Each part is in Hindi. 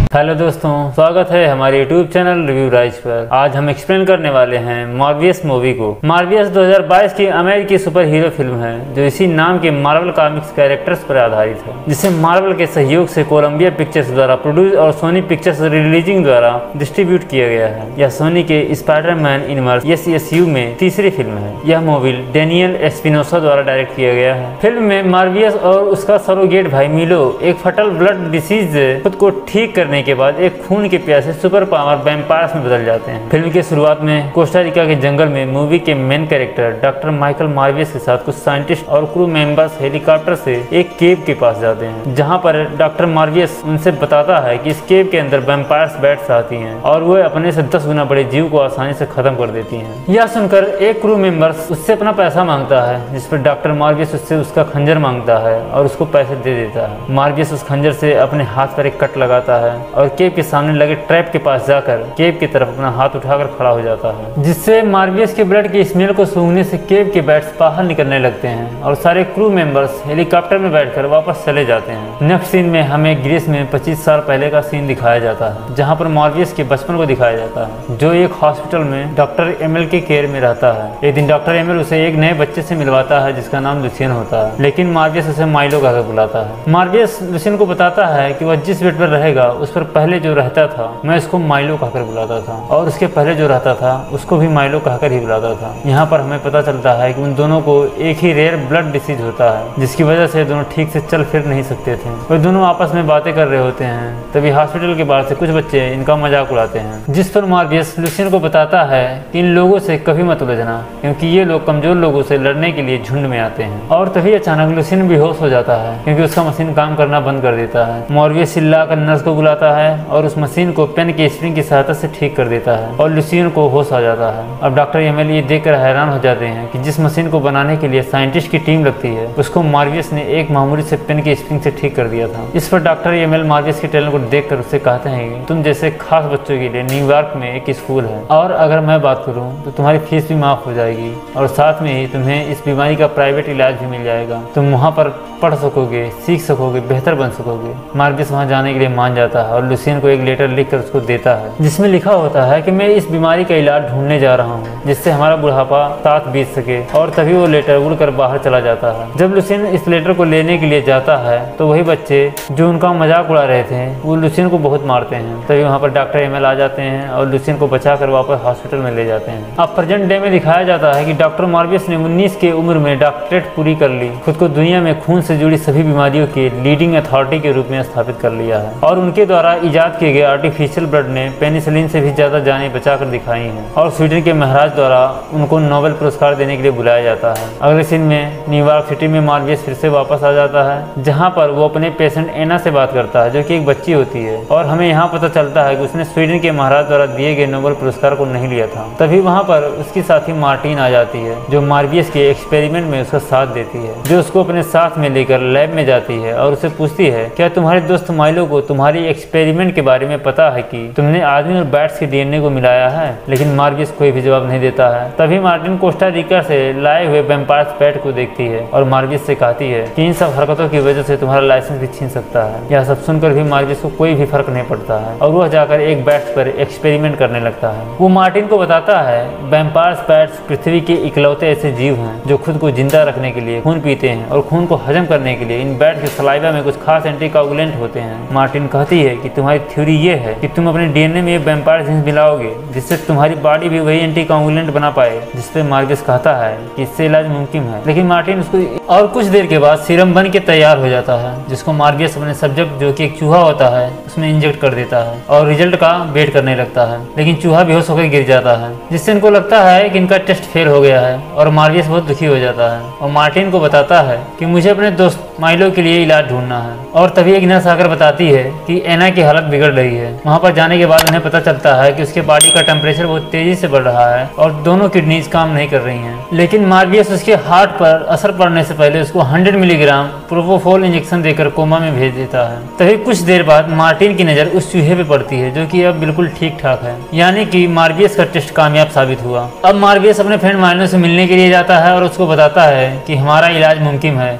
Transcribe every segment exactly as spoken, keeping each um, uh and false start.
हेलो दोस्तों, स्वागत है हमारे यूट्यूब चैनल रिव्यू राइज पर। आज हम एक्सप्लेन करने वाले हैं मॉर्बियस मूवी को। मॉर्बियस दो हज़ार बाईस की अमेरिकी सुपर हीरो फिल्म है जो इसी नाम के मार्वल कॉमिक्स कैरेक्टर्स पर आधारित है, जिसे मार्वल के सहयोग से कोलंबिया पिक्चर्स द्वारा प्रोड्यूस और सोनी पिक्चर्स रिलीजिंग द्वारा डिस्ट्रीब्यूट किया गया है। यह सोनी के Spiderman universe S S U में तीसरी फिल्म है। यह मूवी डेनियल एस्पिनोसा द्वारा डायरेक्ट किया गया है। फिल्म में मॉर्बियस और उसका सरोगेट भाई मिलो एक फटल ब्लड डिसीज खुद को ठीक करने के बाद एक खून के प्यासे सुपर पावर वैम्पायर्स में बदल जाते हैं। फिल्म की शुरुआत में कोस्टा रिका के जंगल में मूवी के main character doctor Michael Morbius के साथ कुछ साइंटिस्ट और क्रू मेंबर्स हेलीकॉप्टर से एक केव के पास जाते हैं, जहां पर डॉक्टर मॉर्बियस उनसे बताता है कि इस केव के अंदर वैम्पायर्स बैठ आती हैं और वो अपने से दस गुना बड़े जीव को आसानी से खत्म कर देती हैं। यह सुनकर एक क्रू मेंबर्स उससे अपना पैसा मांगता है, जिस पर डॉक्टर मॉर्बियस उससे उसका खंजर मांगता है और उसको पैसे दे देता है। मॉर्बियस उस खंजर से अपने हाथ पर एक कट लगाता है और केव के सामने लगे ट्रैप के पास जाकर केव की तरफ अपना हाथ उठाकर खड़ा हो जाता है, जिससे मॉर्बियस के ब्लड की स्मेल को सूंघने से केव के बैट्स बाहर निकलने लगते हैं और सारे क्रू मेंबर्स हेलीकॉप्टर में बैठकर वापस चले जाते हैं। नेक्स्ट सीन में हमें ग्रीस में पच्चीस साल पहले का सीन दिखाया जाता है, जहां पर मॉर्बियस के बचपन को दिखाया जाता है, जो एक हॉस्पिटल में डॉक्टर एमिल के केयर में रहता है। एक दिन डॉक्टर एमिल उसे एक नए बच्चे से मिलवाता है जिसका नाम लुसियन होता है, लेकिन मॉर्बियस उसे माइलो कहकर बुलाता है। मॉर्बियस लुसियन को बताता है कि वह जिस बेड पर रहेगा उस पर पहले जो रहता था मैं इसको माइलो कहकर बुलाता था, और उसके पहले जो रहता था उसको भी माइलो कहकर ही बुलाता था। यहाँ पर हमें पता चलता है कि उन दोनों को एक ही रेयर ब्लड डिसीज होता है, जिसकी वजह से दोनों ठीक से चल फिर नहीं सकते थे। वे दोनों आपस में बातें कर रहे होते हैं, तभी हॉस्पिटल के बाहर से कुछ बच्चे इनका मजाक उड़ाते हैं, जिस पर मॉर्बियस लुसियन को बताता है कि इन लोगों से कभी मत उलझना, क्योंकि ये लोग कमजोर लोगों से लड़ने के लिए झुंड में आते हैं। और तभी अचानक लुसियन बेहोश हो जाता है, क्योंकि उसका मशीन काम करना बंद कर देता है। मॉर्बियस चिल्लाकर नर्स को बुलाता है और उस मशीन को पेन के स्प्रिंग की सहायता से ठीक कर देता है और लुसियन को होश आ जाता है। अब डॉक्टर एमिल ये देखकर हैरान हो जाते हैं कि जिस मशीन को बनाने के लिए साइंटिस्ट की टीम लगती है उसको मॉर्बियस ने एक मामूली से पेन के स्प्रिंग से ठीक कर दिया था। इस पर डॉक्टर एमिल मॉर्बियस के टैलेंट को देखकर उससे कहते हैं कि तुम जैसे खास बच्चों के लिए न्यूयॉर्क में एक स्कूल है, और अगर मैं बात करूं तो तुम्हारी फीस भी माफ हो जाएगी और साथ में ही तुम्हें इस बीमारी का प्राइवेट इलाज भी मिल जाएगा। तुम वहाँ पर पढ़ सकोगे, सीख सकोगे, बेहतर बन सकोगे। मॉर्बियस वहाँ जाने के लिए मान जाता है और लुसियन को एक लेटर लिखकर उसको देता है, जिसमें लिखा होता है कि मैं इस बीमारी का इलाज ढूंढने जा रहा हूँ जिससे हमारा बुढ़ापा साथ बीत सके। और तभी वो लेटर उड़कर बाहर चला जाता है। जब लुसियन इस लेटर को लेने के लिए जाता है तो वही बच्चे जो उनका मजाक उड़ा रहे थे वो लुसियन को बहुत मारते हैं। तभी वहाँ पर डॉक्टर एमिल आ जाते हैं और लुसियन को बचाकर वापस हॉस्पिटल में ले जाते हैं। अब प्रेजेंट डे में दिखाया जाता है कि डॉक्टर मॉर्बियस ने उन्नीस की उम्र में डॉक्टरेट पूरी कर ली, खुद को दुनिया में खून से जुड़ी सभी बीमारियों के लीडिंग अथॉरिटी के रूप में स्थापित कर लिया है, और उनके द्वारा इजाद किए गए आर्टिफिशियल ब्लड ने पेनिसिलिन से भी ज्यादा जानें बचाकर दिखाई हैं। और स्वीडन के महाराज द्वारा उनको नोबेल पुरस्कार देने के लिए बुलाया जाता है। अगले सीन में न्यूयॉर्क सिटी में मॉर्बियस फिर से वापस आ जाता है, जहां पर वो अपने पेशेंट एना से बात करता है जो कि एक बच्ची होती है, और हमें यहाँ पता चलता है कि उसने स्वीडन के महाराज द्वारा दिए गए नोबेल पुरस्कार को नहीं लिया था। तभी वहाँ पर उसकी साथी मार्टिन आ जाती है, जो मॉर्बियस के एक्सपेरिमेंट में उसका साथ देती है, जो उसको अपने साथ में लेकर लैब में जाती है और उसे पूछती है क्या तुम्हारे दोस्त माइलो को तुम्हारी एक्सपेरिमेंट के बारे में पता है कि तुमने आदमी और बैट्स के डीएनए को मिलाया है। लेकिन मॉर्बियस कोई भी जवाब नहीं देता है। तभी मार्टिन कोस्टा रिका से लाए हुए वैम्पायर्स बैट को देखती है और मॉर्बियस से कहती है कि इन सब हरकतों की वजह से तुम्हारा लाइसेंस भी छीन सकता है। यह सब सुनकर भी मॉर्बियस को कोई भी फर्क नहीं पड़ता है और वह जाकर एक बैट्स पर एक्सपेरिमेंट करने लगता है। वो मार्टिन को बताता है वैम्पायर्स बैट्स पृथ्वी के इकलौते ऐसे जीव हैं जो खुद को जिंदा रखने के लिए खून पीते हैं, और खून को हजम करने के लिए इन बैट के सलाइवा में कुछ खास एंटीकोगुलेंट होते हैं। मार्टिन कहती है कि तुम्हारी थ्योरी ये है कि तुम अपने डीएनए में वैम्पायर जीन्स मिलाओगे जिससे तुम्हारी बॉडी भी वही एंटीकोगुलेंट बना पाए, जिसपे मॉर्बियस कहता है कि इससे इलाज मुमकिन है। लेकिन मार्टिन उसको और कुछ देर के बाद सीरम बन के तैयार हो जाता है, जिसको मॉर्बियस अपने सब्जेक्ट जो कि एक चूहा होता है उसमें इंजेक्ट कर देता है और रिजल्ट का वेट करने लगता है। लेकिन चूहा बेहोश होकर गिर जाता है, जिससे इनको लगता है कि इनका टेस्ट फेल हो गया है और मॉर्बियस बहुत दुखी हो जाता है और मार्टिन को बताता है कि मुझे अपने दोस्त माइलो के लिए इलाज ढूंढना है। और तभी एक नर्स आकर बताती है कि एना की हालत बिगड़ रही है। वहाँ पर जाने के बाद उन्हें पता चलता है कि उसके बॉडी का टेम्परेचर बहुत तेजी से बढ़ रहा है और दोनों किडनीज काम नहीं कर रही हैं। लेकिन मॉर्बियस उसके हार्ट पर असर पड़ने से पहले उसको सौ मिलीग्राम प्रोपोफोल इंजेक्शन देकर कोमा में भेज देता है। तभी कुछ देर बाद मार्टिन की नजर उस चूहे पे पड़ती है जो कि अब बिल्कुल ठीक ठाक है, यानी कि मॉर्बियस का टेस्ट कामयाब साबित हुआ। अब मॉर्बियस अपने फ्रेंड माइलो से मिलने के लिए जाता है और उसको बताता है कि हमारा इलाज मुमकिन है और मैं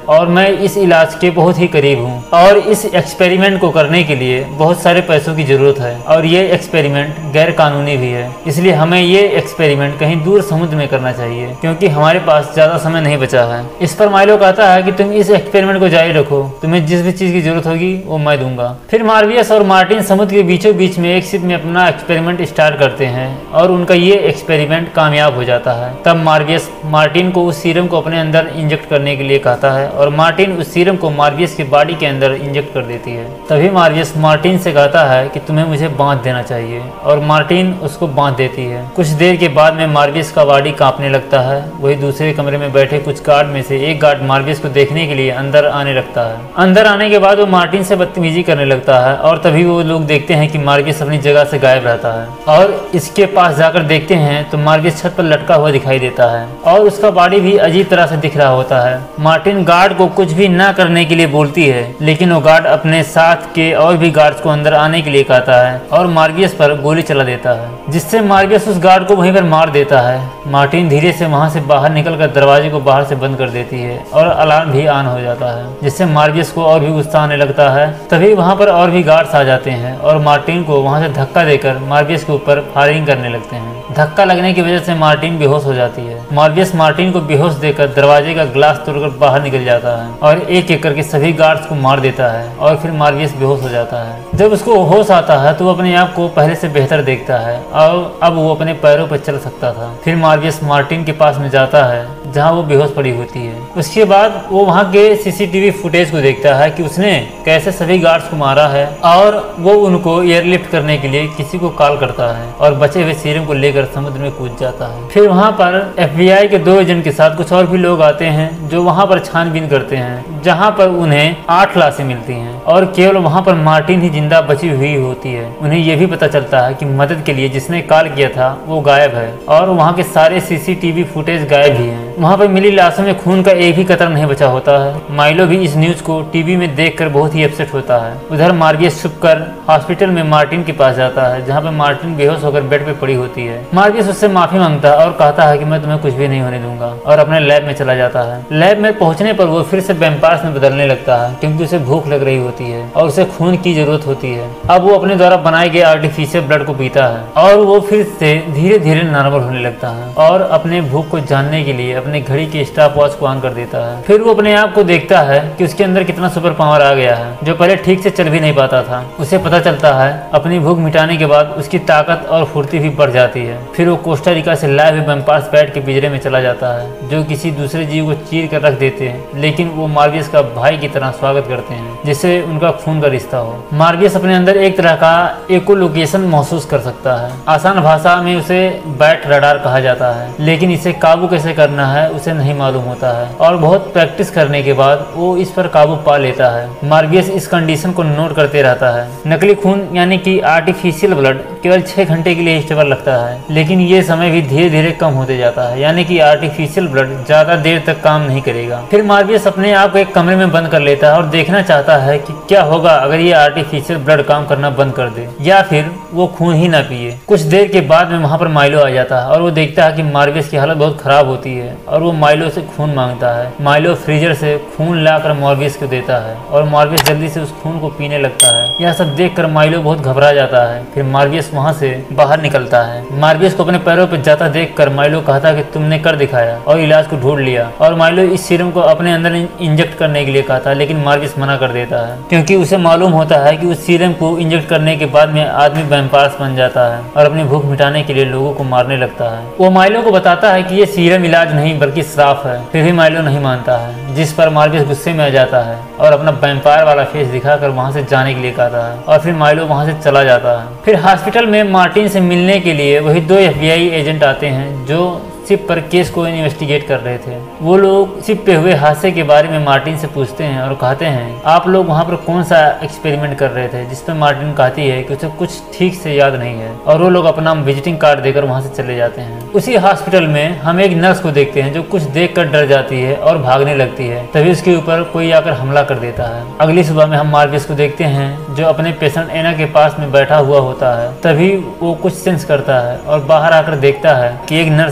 मैं इस इलाज के बहुत ही करीब हूँ और इस एक्सपेरिमेंट को करने के लिए बहुत सारे पैसों की जरूरत है और ये एक्सपेरिमेंट गैर कानूनी भी है, इसलिए हमें ये एक्सपेरिमेंट कहीं दूर समुद्र में करना चाहिए क्योंकि हमारे पास ज्यादा समय नहीं बचा है। इस पर माइलो कहता है कि तुम इस एक्सपेरिमेंट को जारी रखो, तुम्हें जिस भी चीज की जरूरत होगी वो मैं दूंगा। फिर मार्वियस और मार्टिन समुद्र के बीचों बीच में एक शिप में अपना एक्सपेरिमेंट स्टार्ट करते हैं और उनका ये एक्सपेरिमेंट कामयाब हो जाता है। तब मार्वियस मार्टिन को उस सीरम को अपने अंदर इंजेक्ट करने के लिए कहता है और मार्टिन उस सीरम को मार्वियस की बॉडी के अंदर इंजेक्ट कर देती है। तभी मार्वियस मार्टिन से कहता है कि तुम्हें मुझे बांध देना चाहिए और मार्टिन उसको बांध देती है। कुछ देर के बाद में मार्वियस का बॉडी कांपने लगता है। वही दूसरे कमरे में बैठे कुछ गार्ड में से एक गार्ड मार्वियस को देखने के लिए अंदर आने लगता है। अंदर आने के बाद वो मार्टिन से बदतमीजी करने लगता है और तभी वो लोग देखते हैं कि मार्वियस अपनी जगह से गायब रहता है और इसके पास जाकर देखते हैं तो मार्वियस छत पर लटका हुआ दिखाई देता है और उसका बॉडी भी अजीब तरह से दिख रहा होता है। मार्टिन गार्ड को कुछ भी ना करने के लिए बोलती है लेकिन वो गार्ड अपने साथ के और भी गार्ड्स को अंदर आने के लिए कहता है और मार्वियस पर गोली चला देता है जिससे मार्वियस उस गार्ड को वहीं पर मार देता है। मार्टिन धीरे से वहां से बाहर निकलकर दरवाजे को बाहर से बंद कर देती है और अलार्म भी ऑन हो जाता है जिससे मार्वियस को और भी गुस्सा आने लगता है। तभी वहां पर और भी गार्ड्स आ जाते हैं और मार्टिन को वहां से धक्का देकर मार्वियस के ऊपर फायरिंग करने लगते हैं। धक्का लगने की वजह से मार्टिन बेहोश हो जाती है। मार्वियस मार्टिन को बेहोश देकर दरवाजे का ग्लास तोड़कर बाहर निकल जाता है और एक एक करके सभी गार्ड्स को मार देता है और फिर मार्वियस बेहोश हो जाता है। जब उसको होश आता है तो वो अपने आप को पहले से बेहतर देखता है और अब वो अपने पैरों पर चल सकता था। फिर मार्वियस मार्टिन के पास में जाता है जहाँ वो बेहोश पड़ी होती है। उसके बाद वो वहाँ के सीसीटीवी फुटेज को देखता है कि उसने कैसे सभी गार्ड्स को मारा है और वो उनको एयरलिफ्ट करने के लिए किसी को कॉल करता है और बचे हुए सीरम को लेकर समुद्र में कूद जाता है। फिर वहाँ पर एफबीआई के दो एजेंट के साथ कुछ और भी लोग आते हैं जो वहाँ पर छानबीन करते हैं जहाँ पर उन्हें आठ लाशें मिलती हैं और केवल वहाँ पर मार्टिन ही जिंदा बची हुई होती है। उन्हें यह भी पता चलता है कि मदद के लिए जिसने कॉल किया था वो गायब है और वहाँ के सारे सीसीटीवी फुटेज गायब भी हैं। वहाँ पर मिली लाशों में खून का एक भी कतरा नहीं बचा होता है। माइलो भी इस न्यूज को टीवी में देखकर बहुत ही अपसेट होता है। उधर मार्वियस छुपकर हॉस्पिटल में मार्टिन के पास जाता है जहाँ पर मार्टिन बेहोश होकर बेड पे पड़ी होती है। मार्वियस उससे माफी मांगता है और कहता है कि मैं तुम्हें कुछ भी नहीं होने दूंगा और अपने लैब में चला जाता है। लैब में पहुंचने पर वो फिर से वैम्पायर्स में बदलने लगता है क्योंकि उसे भूख लग रही होती है और उसे खून की जरूरत होती है। अब वो अपने द्वारा बनाए गए आर्टिफिशियल ब्लड को पीता है और वो फिर से धीरे धीरे नॉर्मल होने लगता है और अपने भूख को जानने के लिए अपने घड़ी के स्टॉप वॉच को ऑन कर देता है। फिर वो अपने आप को देखता है कि उसके अंदर कितना सुपर पावर आ गया है जो पहले ठीक से चल भी नहीं पाता था। उसे पता चलता है अपनी भूख मिटाने के बाद उसकी ताकत और फुर्ती भी बढ़ जाती है। फिर वो कोस्टा रिका से लाए हुए वैम्पायर्स बैट के पिंजरे में चला जाता है जो किसी दूसरे जीव को चीर कर रख देते हैं लेकिन वो मार्वियस का भाई की तरह स्वागत करते हैं जिससे उनका खून का रिश्ता हो। मार्वियस अपने अंदर एक तरह का इकोलोकेशन महसूस कर सकता है। आसान भाषा में उसे बैट रडार कहा जाता है लेकिन इसे काबू कैसे करना है उसे नहीं मालूम होता है और बहुत प्रैक्टिस करने के बाद वो इस पर काबू पा लेता है। मार्वियस इस कंडीशन को नोट करते रहता है। नकली खून यानी कि आर्टिफिशियल ब्लड केवल छह घंटे के लिए स्टेबल लगता है लेकिन ये समय भी धीरे धीरे कम होते जाता है यानी कि आर्टिफिशियल ब्लड ज्यादा देर तक काम नहीं करेगा। फिर मार्वियस अपने आप को एक कमरे में बंद कर लेता है और देखना चाहता है कि क्या होगा अगर ये आर्टिफिशियल ब्लड काम करना बंद कर दे या फिर वो खून ही ना पिए। कुछ देर के बाद में वहाँ पर माइलो आ जाता है और वो देखता है कि मार्वियस की हालत बहुत खराब होती है और वो माइलो से खून मांगता है। माइलो फ्रीजर से खून लाकर मार्वियस को देता है और मार्वियस जल्दी से उस खून को पीने लगता है। यह सब देखकर माइलो बहुत घबरा जाता है। फिर मार्वियस वहाँ से बाहर निकलता है। मार्वियस को अपने पैरों पर जाता देखकर माइलो कहता कि तुमने कर दिखाया और इलाज को ढूंढ लिया और माइलो इस सीरम को अपने अंदर इंजेक्ट करने के लिए कहता है लेकिन मार्वियस मना कर देता है क्योंकि उसे मालूम होता है कि उस सीरम को इंजेक्ट करने के बाद में आदमी वैम्पायर्स बन जाता है और अपनी भूख मिटाने के लिए लोगों को मारने लगता है। वो माइलो को बताता है कि ये सीरम इलाज नहीं बल्कि श्राप है। फिर भी माइलो नहीं मानता है जिस पर मार्वियस गुस्से में आ जाता है और अपना वैम्पायर वाला फेस दिखाकर वहाँ से जाने के लिए कहता है और फिर माइलो वहाँ से चला जाता है। फिर हॉस्पिटल में मार्टिन से मिलने के लिए वही दो एफबीआई एजेंट आते हैं जो शिप पर केस को इन्वेस्टिगेट कर रहे थे। वो लोग शिप पे हुए हादसे के बारे में मार्टिन से पूछते हैं और कहते हैं आप लोग वहाँ पर कौन सा एक्सपेरिमेंट कर रहे थे, जिस पर मार्टिन कहती है कि उसे कुछ ठीक से याद नहीं है और वो लोग अपना विजिटिंग कार्ड देकर वहाँ से चले जाते हैं। उसी हॉस्पिटल में हम एक नर्स को देखते हैं जो कुछ देख कर डर जाती है और भागने लगती है। तभी उसके ऊपर कोई आकर हमला कर देता है। अगली सुबह में हम मार्वियस को देखते हैं जो अपने पेशेंट एना के पास में बैठा हुआ होता है। तभी वो कुछ सेंस करता है और बाहर आकर देखता है कि एक नर्स मरी हुई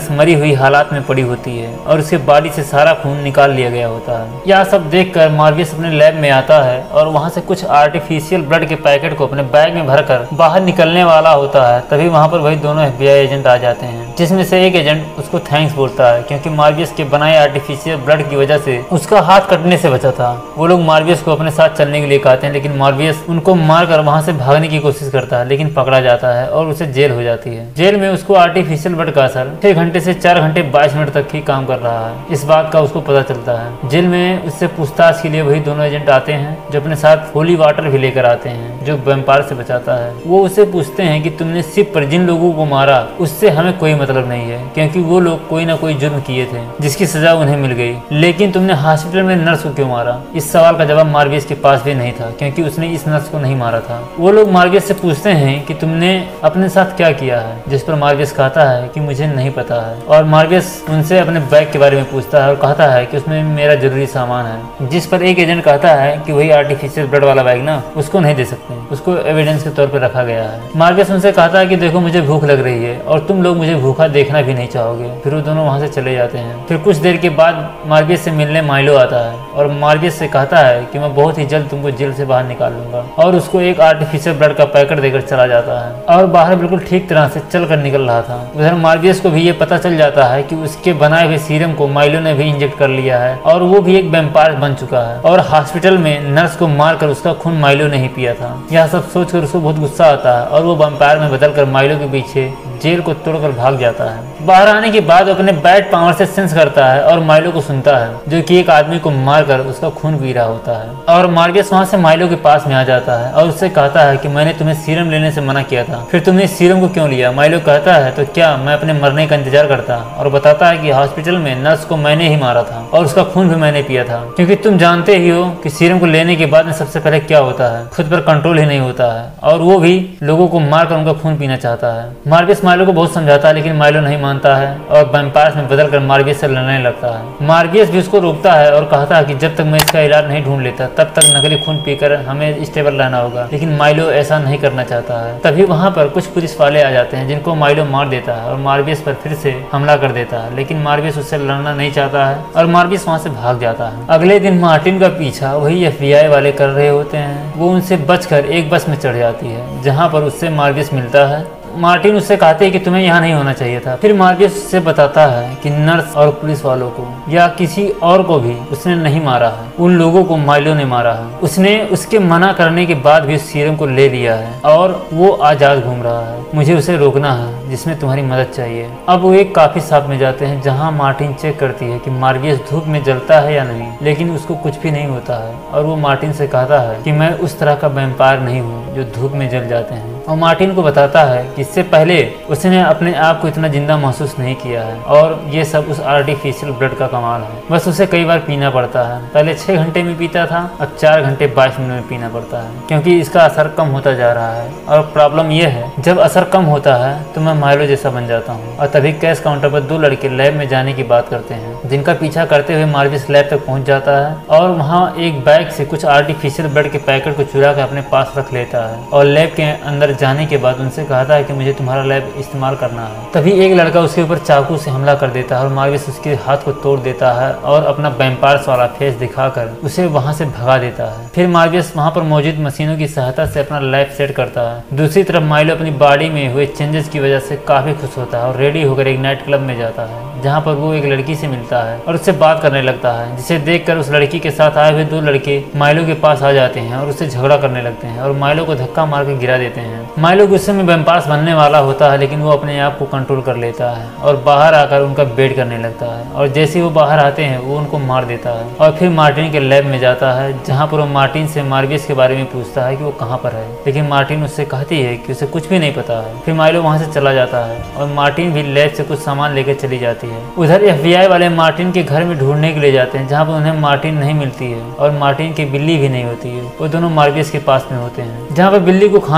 हुई हालात में पड़ी होती है और उसके बॉडी से सारा खून निकाल लिया गया होता है। यह सब देखकर मार्वियस अपने लैब में आता है और वहाँ से कुछ आर्टिफिशियल ब्लड के पैकेट को अपने बैग में भरकर बाहर निकलने वाला होता है। तभी वहाँ पर वही दोनों एफ बी आई एजेंट आ जाते हैं, जिसमें से एक एजेंट उसको थैंक्स बोलता है क्योंकि मार्वियस के बनाए आर्टिफिशियल ब्लड की वजह से उसका हाथ कटने से बचा था। वो लोग मार्वियस को अपने साथ चलने के लिए कहते हैं, लेकिन मार्वियस उनको मारकर वहाँ से भागने की कोशिश करता है, लेकिन पकड़ा जाता है और उसे जेल हो जाती है। जेल में उसको आर्टिफिशियल ब्लड का असर छह घंटे से चार घंटे बाईस मिनट तक ही काम कर रहा है। इस बात का उसको पता चलता है। जेल में उससे पूछताछ के लिए वही दोनों एजेंट आते हैं जो अपने साथ होली वाटर भी लेकर आते हैं जो वैम्पायर से बचाता है। वो उससे पूछते हैं कि तुमने सिर्फ पर जिन लोगों को मारा उससे हमें कोई मतलब नहीं है, क्योंकि वो लोग कोई ना कोई जुर्म किए थे जिसकी सजा उन्हें मिल गई, लेकिन तुमने हॉस्पिटल में नर्स को क्यों मारा? इस सवाल का जवाब मार्वियस के पास भी नहीं था, क्योंकि उसने इस नर्स को नहीं मारा था। वो लोग मार्वियस से पूछते हैं कि तुमने अपने साथ क्या किया है, जिस पर मार्वियस कहता है कि मुझे नहीं पता है। और मार्वियस उनसे अपने बैग के बारे में पूछता है और कहता है कि उसमें मेरा जरूरी सामान है, जिस पर एक एजेंट कहता है कि वही आर्टिफिशियल ब्लड वाला बैग ना, उसको नहीं दे सकते, उसको एविडेंस के तौर पर रखा गया है। मार्वियस उनसे कहता है कि देखो मुझे भूख लग रही है और तुम लोग मुझे भूखा देखना भी नहीं चाहोगे। फिर वो दोनों वहाँ से चले जाते हैं। फिर कुछ देर के बाद मार्वियस से मिलने माइलो आता है और मार्वियस से कहता है कि मैं बहुत ही जल्द तुमको जेल से बाहर निकाल लूंगा, और उसको एक आर्टिफिशियल ब्लड का पैकेट देकर चला जाता है और बाहर बिल्कुल ठीक तरह से चल कर निकल रहा था। उधर मार्वियस को भी ये पता चल जाता है कि उसके बनाए हुए सीरम को माइलो ने भी इंजेक्ट कर लिया है और वो भी एक वैम्पायर बन चुका है, और हॉस्पिटल में नर्स को मारकर उसका खून माइलो ने ही पिया था। यह सब सोचकर उसको बहुत गुस्सा आता है और वो वैम्पायर में बदलकर माइलो के पीछे जेल को तोड़कर भाग जाता है। बाहर आने के बाद अपने बैट पावर से सेंस करता है और माइलो को सुनता है जो कि एक आदमी को मारकर उसका खून पी रहा होता है। और मार्वियस वहाँ से माइलो के पास में आ जाता है और उससे कहता है कि मैंने तुम्हें सीरम लेने से मना किया था, फिर तुमने इस सीरम को क्यों लिया? माइलो कहता है तो क्या मैं अपने मरने का इंतजार करता, और बताता है कि हॉस्पिटल में नर्स को मैंने ही मारा था और उसका खून भी मैंने पिया था, क्योंकि तुम जानते ही हो कि सीरम को लेने के बाद में सबसे पहले क्या होता है, खुद पर कंट्रोल ही नहीं होता है, और वो भी लोगों को मारकर उनका खून पीना चाहता है। मार्वियस माइलो को बहुत समझाता है, लेकिन माइलो नहीं मानता है और वैम्पायर्स में बदलकर मार्वियस से लड़ने लगता है। मार्वियस भी उसको रोकता है और कहता है कि जब तक मैं इसका इलाज नहीं ढूंढ लेता तब तक नकली खून पीकर हमें स्टेबल रहना होगा, लेकिन माइलो ऐसा नहीं करना चाहता है। तभी वहाँ पर कुछ पुलिस वाले आ जाते हैं जिनको माइलो मार देता है और मार्वियस पर फिर से हमला कर देता है, लेकिन मार्वियस उससे लड़ना नहीं चाहता है और मार्वियस वहाँ से भाग जाता है। अगले दिन मार्टिन का पीछा वही एफ बी आई वाले कर रहे होते हैं। वो उनसे बचकर एक बस में चढ़ जाती है जहाँ पर उससे मार्वियस मिलता है। मार्टिन उससे कहते हैं कि तुम्हें यहाँ नहीं होना चाहिए था। फिर मार्वियस उससे बताता है कि नर्स और पुलिस वालों को या किसी और को भी उसने नहीं मारा है, उन लोगों को माइलो ने मारा है। उसने उसके मना करने के बाद भी उस सीरम को ले लिया है और वो आजाद घूम रहा है। मुझे उसे रोकना है, जिसमें तुम्हारी मदद चाहिए। अब वो एक काफी शॉप में जाते हैं जहाँ मार्टिन चेक करती है कि मार्वियस धूप में जलता है या नहीं, लेकिन उसको कुछ भी नहीं होता है और वो मार्टिन से कहता है कि मैं उस तरह का वैम्पायर नहीं हूँ जो धूप में जल जाते हैं, और मार्टिन को बताता है कि इससे पहले उसने अपने आप को इतना जिंदा महसूस नहीं किया है और ये सब उस आर्टिफिशियल ब्लड का कमाल है। बस उसे कई बार पीना पड़ता है, पहले छह घंटे में पीता था, अब चार घंटे बाईस मिनट में पीना पड़ता है, क्योंकि इसका असर कम होता जा रहा है। और प्रॉब्लम यह है, जब असर कम होता है तो मैं माइलो जैसा बन जाता हूँ। और तभी कैश काउंटर पर दो लड़के लैब में जाने की बात करते हैं, जिनका पीछा करते हुए मार्वियस लैब तक पहुँच जाता है और वहाँ एक बैग से कुछ आर्टिफिशियल ब्लड के पैकेट को चुरा कर अपने पास रख लेता है और लैब के अंदर जाने के बाद उनसे कहता है कि मुझे तुम्हारा लैब इस्तेमाल करना है। तभी एक लड़का उसके ऊपर चाकू से हमला कर देता है और मार्वियस उसके हाथ को तोड़ देता है और अपना वैम्पायर्स वाला फेस दिखाकर उसे वहां से भगा देता है। फिर मार्वियस वहां पर मौजूद मशीनों की सहायता से अपना लैब सेट करता है। दूसरी तरफ माइलो अपनी बॉडी में हुए चेंजेस की वजह से काफी खुश होता है और रेडी होकर एक नाइट क्लब में जाता है, जहाँ पर वो एक लड़की से मिलता है और उससे बात करने लगता है, जिसे देखकर उस लड़की के साथ आए हुए दो लड़के माइलो के पास आ जाते हैं और उससे झगड़ा करने लगते हैं और माइलो को धक्का मार के गिरा देते हैं। माइलो गुस्से में वैम्पायर्स बनने वाला होता है, लेकिन वो अपने आप को कंट्रोल कर लेता है और बाहर आकर उनका बेट करने लगता है, और जैसे ही वो बाहर आते हैं वो उनको मार देता है। और फिर मार्टिन के लैब में जाता है, जहाँ पर वो मार्टिन से मार्वियस के बारे में पूछता है कि वो कहाँ पर है, लेकिन मार्टिन उससे कहती है कि उसे कुछ भी नहीं पता है। फिर माइलो वहाँ से चला जाता है और मार्टिन भी लैब से कुछ सामान लेकर चली जाती है। उधर एफ बी आई वाले मार्टिन के घर में ढूंढने के लिए जाते हैं, जहाँ पर उन्हें मार्टिन नहीं मिलती है और मार्टिन की बिल्ली भी नहीं होती है। वो दोनों मार्वियस के पास में होते हैं, जहाँ पर बिल्ली को खाना देते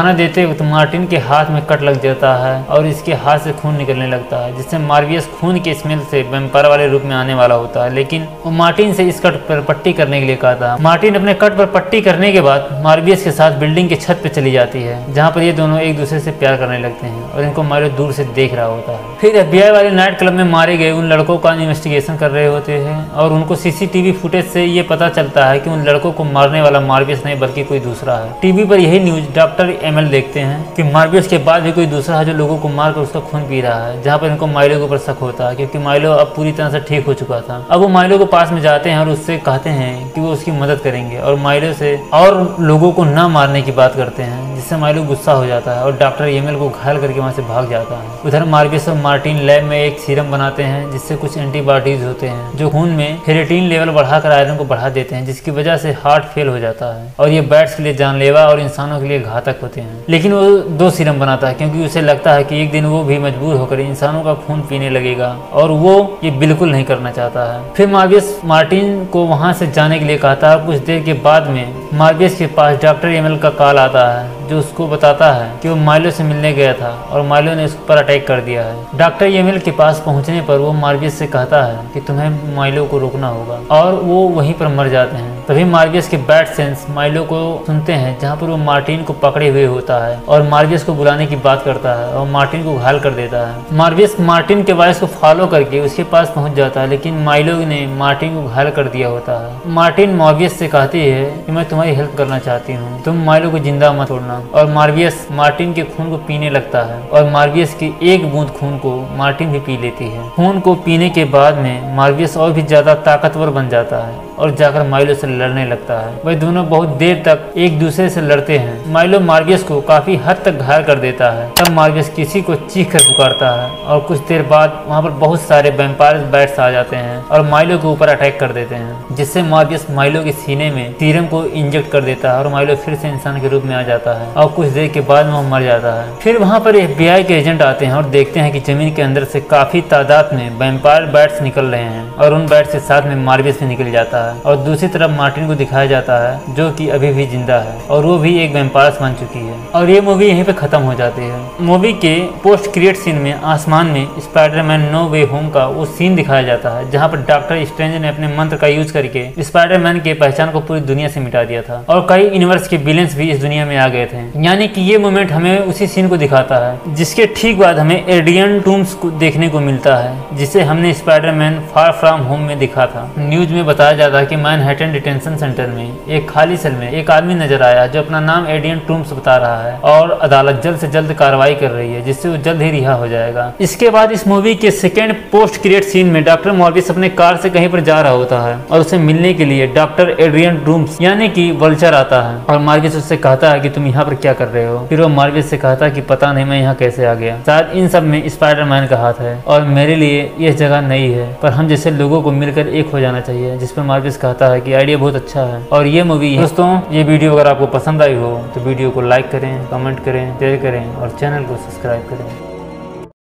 वक्त मार्टिन के हाथ में कट लग जाता है और इसके हाथ से खून निकलने लगता है, जिससे मार्वियस खून के स्मेल से वैम्पायर वाले रूप में आने वाला होता है। लेकिन वो मार्टिन से इस कट पर पट्टी करने के लिए कहा था। मार्टिन अपने कट पर पट्टी करने के बाद मार्वियस के साथ बिल्डिंग के छत पे चली जाती है, जहाँ पर ये दोनों एक दूसरे से प्यार करने लगते हैं और इनको माइलो दूर से देख रहा होता है। फिर एफबीआई वाले नाइट क्लब में मारे गए उन लड़कों का इन्वेस्टिगेशन कर रहे होते हैं और उनको सीसीटीवी फुटेज से ये पता चलता है कि उन लड़कों को मारने वाला मार्वियस नहीं बल्कि कोई दूसरा है। टीवी पर यही न्यूज डॉक्टर एमएल देखते हैं कि मार्वियस के बाद भी कोई दूसरा है जो लोगों को मारकर उसका खून पी रहा है, जहाँ पर इनको माइलो के ऊपर शक होता है क्योंकि माइलो अब पूरी तरह से ठीक हो चुका था। अब वो माइलो के पास में जाते हैं और उससे कहते हैं कि वो उसकी मदद करेंगे और माइलो से और लोगों को न मारने की बात करते हैं, जिससे माइलो गुस्सा हो जाता है और डॉक्टर एमएल को घायल करके वहाँ से भाग जाता है। उधर मार्वियस और मार्टिन लैब में एक सीरम बनाते हैं जिससे कुछ एंटीबॉडीज होते हैं जो खून में फेरेटिन लेवल बढ़ाकर आयरन को बढ़ा देते हैं, जिसकी वजह से हार्ट फेल हो जाता है और ये बैट्स के लिए जानलेवा और इंसानों के लिए घातक होते हैं। लेकिन वो दो सीरम बनाता है क्योंकि उसे लगता है कि एक दिन वो भी मजबूर होकर इंसानों का खून पीने लगेगा और वो ये बिल्कुल नहीं करना चाहता है। फिर मार्वियस मार्टिन को वहां से जाने के लिए कहता है। कुछ देर के बाद में मार्वियस के पास डॉक्टर एमएल का कॉल आता है जो उसको बताता है कि वो माइलो से मिलने गया था और माइलो ने उस पर अटैक कर दिया है। डॉक्टर एमएल के पास पहुंचने पर वो मार्वियस से कहता है कि तुम्हें माइलो को रोकना होगा और वो वहीं पर मर जाते हैं। तभी मार्वियस के बैड सेंस माइलो को सुनते हैं, जहाँ पर वो मार्टिन को पकड़े हुए होता है और मार्वियस को बुलाने की बात करता है और मार्टिन को घायल कर देता है। मार्वियस मार्टिन के वॉइस को फॉलो करके उसके पास पहुंच जाता है, लेकिन माइलो ने मार्टिन को घायल कर दिया होता है। मार्टिन मार्वियस से कहती है कि मैं तुम्हारी हेल्प करना चाहती हूँ, तुम माइलो को जिंदा मत छोड़ना। और मार्वियस मार्टिन के खून को पीने लगता है और मार्वियस की एक बूंद खून को मार्टिन भी पी लेती है। खून को पीने के बाद में मार्वियस और भी ज्यादा ताकतवर बन जाता है और जाकर माइलो से लड़ने लगता है। वह दोनों बहुत देर तक एक दूसरे से लड़ते हैं। माइलो मार्वियस को काफी हद तक घायल कर देता है। तब मार्वियस किसी को चीख कर पुकारता है और कुछ देर बाद वहाँ पर बहुत सारे वैम्पायर बैट्स आ जाते हैं और माइलो के ऊपर अटैक कर देते हैं, जिससे मार्वियस माइलो के सीने में सीरम को इंजेक्ट कर देता है और माइलो फिर से इंसान के रूप में आ जाता है और कुछ देर के बाद वो मर जाता है। फिर वहाँ पर एफबीआई के एजेंट आते हैं और देखते हैं कि जमीन के अंदर से काफी तादाद में वैम्पायर बैट्स निकल रहे हैं और उन बैट्स के साथ में मार्वियस भी निकल जाता है। और दूसरी तरफ मार्टिन को दिखाया जाता है जो कि अभी भी जिंदा है और वो भी एक वैम्पायर बन चुकी है। और ये मूवी यहीं पे खत्म हो जाती है। मूवी के पोस्ट क्रिएट सीन में आसमान में स्पाइडरमैन नो वे होम का वो सीन दिखाया जाता है जहाँ पर डॉक्टर स्ट्रेंज ने अपने मंत्र का यूज करके स्पाइडरमैन के पहचान को पूरी दुनिया से मिटा दिया था और कई यूनिवर्स के विलेंस भी इस दुनिया में आ गए थे। यानी कि ये मोमेंट हमें उसी सीन को दिखाता है, जिसके ठीक बाद हमें एड्रियन टूम्स को देखने को मिलता है, जिसे हमने स्पाइडरमैन फार फ्रॉम होम में देखा था। न्यूज में बताया जाता है कि मैनहट्टन डिटेंशन सेंटर में एक खाली सेल में एक आदमी नजर आया जो अपना नाम एड्रियन टूम्स बता रहा है और अदालत जल्द से जल्द कार्रवाई कर रही है, जिससे वो जल्द ही रिहा हो जाएगा। इसके बाद इस मूवी के सेकेंड पोस्ट क्रिएट सीन में डॉक्टर मॉर्बिस अपने कार से कहीं पर जा रहा होता है और उसे मिलने के लिए डॉक्टर एड्रियन टूम्स यानी कि वल्चर आता है और मार्वियस उससे कहता है कि तुम यहाँ पर क्या कर रहे हो। फिर वो मार्वियस से कहता है कि पता नहीं मैं यहाँ कैसे आ गया, शायद इन सब में स्पाइडरमैन का हाथ है और मेरे लिए यह जगह नई है, पर हम जैसे लोगों को मिलकर एक हो जाना चाहिए। जिस पर मार्वियस कहता है कि आइडिया बहुत अच्छा है। और ये मूवी दोस्तों, ये वीडियो अगर आपको पसंद आई हो तो वीडियो को लाइक करें, कमेंट करें, शेयर करें और चैनल को सब्सक्राइब करें।